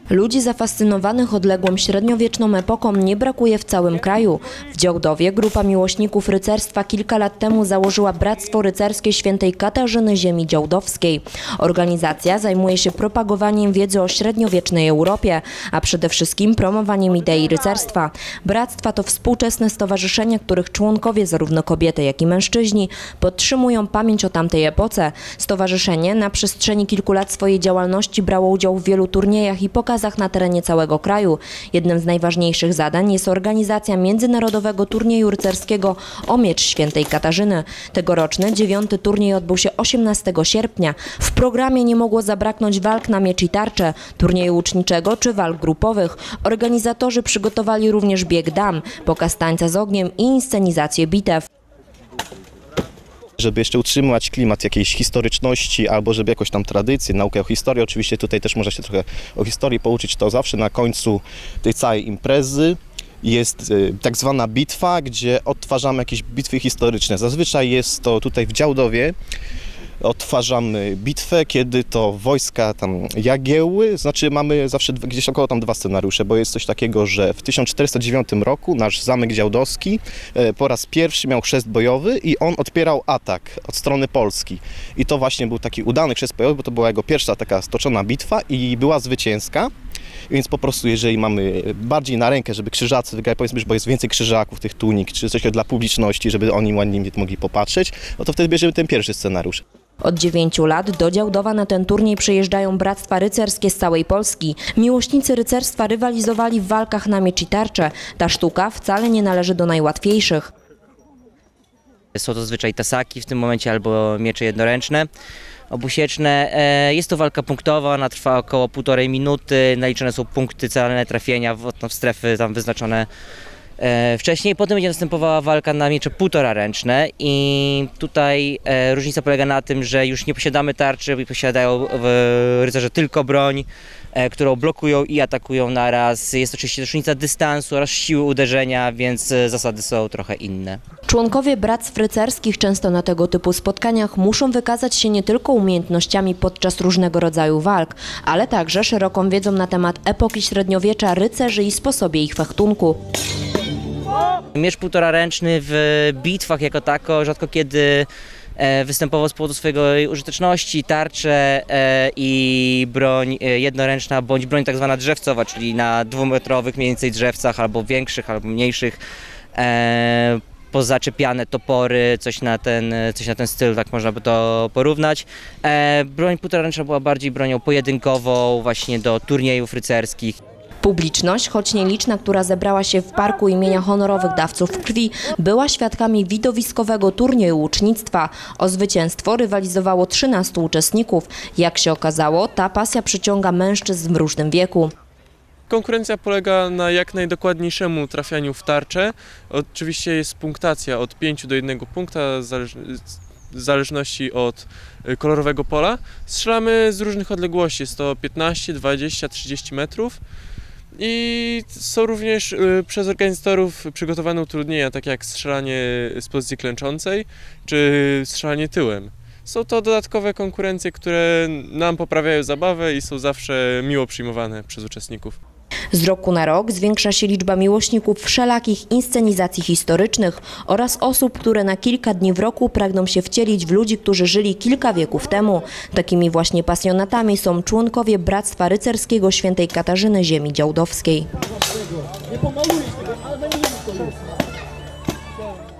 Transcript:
Ludzi zafascynowanych odległą średniowieczną epoką nie brakuje w całym kraju. W Działdowie grupa miłośników rycerstwa kilka lat temu założyła Bractwo Rycerskie Świętej Katarzyny Ziemi Działdowskiej. Organizacja zajmuje się propagowaniem wiedzy o średniowiecznej Europie, a przede wszystkim promowaniem idei rycerstwa. Bractwa to współczesne stowarzyszenia, których członkowie, zarówno kobiety, jak i mężczyźni, podtrzymują pamięć o tamtej epoce. Stowarzyszenie na przestrzeni kilku lat swojej działalności brało udział w wielu turniejach i pokazach na terenie całego kraju. Jednym z najważniejszych zadań jest organizacja międzynarodowego turnieju rycerskiego o miecz Świętej Katarzyny. Tegoroczny 9. turniej odbył się 18 sierpnia. W programie nie mogło zabraknąć walk na miecz i tarczę, turnieju łuczniczego czy walk grupowych. Organizatorzy przygotowali również bieg dam, pokaz tańca z ogniem i inscenizację bitew. Żeby jeszcze utrzymać klimat jakiejś historyczności albo żeby jakoś tam tradycję, naukę o historii, oczywiście tutaj też można się trochę o historii pouczyć, to zawsze na końcu tej całej imprezy jest tak zwana bitwa, gdzie odtwarzamy jakieś bitwy historyczne. Zazwyczaj jest to tutaj w Działdowie. Odtwarzamy bitwę, kiedy to wojska tam Jagiełły, znaczy mamy zawsze gdzieś około tam 2 scenariusze, bo jest coś takiego, że w 1409 roku nasz zamek działdowski po raz pierwszy miał chrzest bojowy i on odpierał atak od strony Polski. I to właśnie był taki udany chrzest bojowy, bo to była jego pierwsza taka stoczona bitwa i była zwycięska. Więc po prostu jeżeli mamy bardziej na rękę, żeby krzyżacy wygrali, powiedzmy, bo jest więcej krzyżaków, tych tunik, czy coś dla publiczności, żeby oni ładnie mogli popatrzeć, no to wtedy bierzemy ten pierwszy scenariusz. Od 9 lat do Działdowa na ten turniej przyjeżdżają bractwa rycerskie z całej Polski. Miłośnicy rycerstwa rywalizowali w walkach na miecz i tarczę. Ta sztuka wcale nie należy do najłatwiejszych. Są to zazwyczaj tasaki w tym momencie albo miecze jednoręczne, obusieczne. Jest to walka punktowa, ona trwa około 1,5 minuty. Naliczone są punkty celne trafienia w strefy tam wyznaczone wcześniej. Potem będzie następowała walka na miecze 1,5 ręczne i tutaj różnica polega na tym, że już nie posiadamy tarczy, posiadają rycerze tylko broń, którą blokują i atakują naraz. Jest oczywiście różnica dystansu oraz siły uderzenia, więc zasady są trochę inne. Członkowie bractw rycerskich często na tego typu spotkaniach muszą wykazać się nie tylko umiejętnościami podczas różnego rodzaju walk, ale także szeroką wiedzą na temat epoki średniowiecza rycerzy i sposobie ich fechtunku. Miecz 1,5 ręczny w bitwach jako tako rzadko kiedy występował z powodu swojej użyteczności, tarcze i broń jednoręczna bądź broń tak zwana drzewcowa, czyli na 2-metrowych mniej więcej drzewcach albo większych, albo mniejszych, pozaczepiane topory, coś na ten styl, tak można by to porównać. Broń 1,5 ręczna była bardziej bronią pojedynkową właśnie do turniejów rycerskich. Publiczność, choć nieliczna, która zebrała się w parku imienia honorowych dawców krwi, była świadkami widowiskowego turnieju łucznictwa. O zwycięstwo rywalizowało 13 uczestników. Jak się okazało, ta pasja przyciąga mężczyzn w różnym wieku. Konkurencja polega na jak najdokładniejszemu trafianiu w tarczę. Oczywiście jest punktacja od 5 do 1 punkta, w zależności od kolorowego pola. Strzelamy z różnych odległości, jest to 15, 20, 30 metrów. I są również przez organizatorów przygotowane utrudnienia, takie jak strzelanie z pozycji klęczącej czy strzelanie tyłem. Są to dodatkowe konkurencje, które nam poprawiają zabawę i są zawsze miło przyjmowane przez uczestników. Z roku na rok zwiększa się liczba miłośników wszelakich inscenizacji historycznych oraz osób, które na kilka dni w roku pragną się wcielić w ludzi, którzy żyli kilka wieków temu. Takimi właśnie pasjonatami są członkowie Bractwa Rycerskiego Świętej Katarzyny Ziemi Działdowskiej.